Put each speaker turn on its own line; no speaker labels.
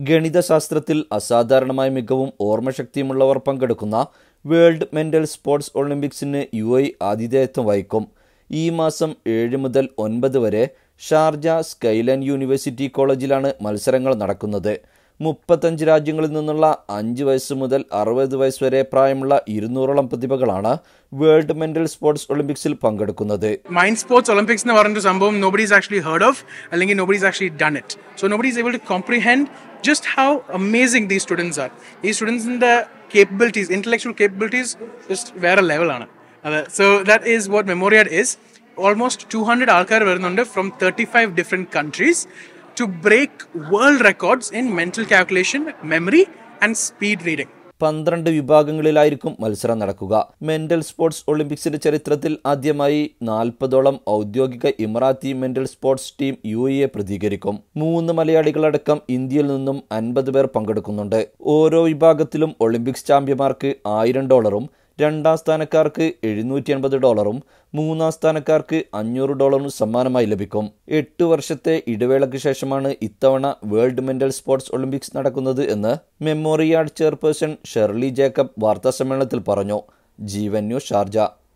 ഗണിതശാസ്ത്രത്തിൽ അസാധാരണമായ മികവും ഓർമ്മശക്തിയുമുള്ളവർ പങ്കെടുക്കുന്ന വേൾഡ് മെന്റൽ സ്പോർട്സ് ഒളിമ്പിക്സിന് UAE ആതിഥേയത്വം വഹിക്കും. ഈ മാസം 7 മുതൽ 9 വരെ ഷാർജ സ്കൈലൈൻ യൂണിവേഴ്സിറ്റി കോളേജിലാണ് മത്സരങ്ങൾ നടക്കുന്നത്. 35 രാജ്യങ്ങളിൽ നിന്നുള്ള 5 വയസ്സ് മുതൽ 60 വയസ്സ് വരെ പ്രായമുള്ള 200ഓളം പ്രതിഭകളാണ് വേൾഡ് മെന്റൽ സ്പോർട്സ് ഒളിമ്പിക്സിൽ പങ്കെടുക്കുന്നത്.
മൈൻഡ് സ്പോർട്സ് ഒളിമ്പിക്സ് എന്ന് പറയുന്ന സംഭവം nobody's actually heard of അല്ലെങ്കിൽ nobody's actually done it. So nobody's able to comprehend just how amazing these students are. These students in the capabilities, intellectual capabilities just വേറെ ലെവലാണ്. So that is what Memoriad is. Almost 200 ആൾക്കാർ വരുന്നുണ്ട് from 35 different countries to break world records in mental calculation, memory and speed reading.
12 വിഭാഗങ്ങളിലായിരിക്കും മത്സരം നടക്കുക. Mental sports ഒളിമ്പിക്സിന്റെ ചരിത്രത്തിൽ ആദ്യമായി 40ഓളം ഔദ്യോഗിക Emirati mental sports team UAE പ്രതികരിക്കും. 3 മലയാളികളടക്കം ഇന്ത്യയിൽ നിന്നും 50 പേർ പങ്കെടുക്കുന്നുണ്ട്. ഓരോ വിഭാഗത്തിലും ഒളിമ്പിക്സ് ചാമ്പ്യന്മാർക്ക് $1000, രണ്ടാം സ്ഥാനക്കാർക്ക് $780, മൂന്നാം സ്ഥാനക്കാർക്ക് $500 സമ്മാനമായി ലഭിക്കും. 8 വർഷത്തെ ഇടവേളയ്ക്ക് ശേഷമാണ് ഇത്തവണ വേൾഡ് മെന്റൽ സ്പോർട്സ് ഒളിമ്പിക്സ് നടക്കുന്നത് എന്ന് മെമ്മോറിയാഡ് ചെയർപേഴ്സൺ ഷെർലി ജേക്കബ് വാർത്താസമ്മേളനത്തിൽ പറഞ്ഞു. Jeevan news Sharjah.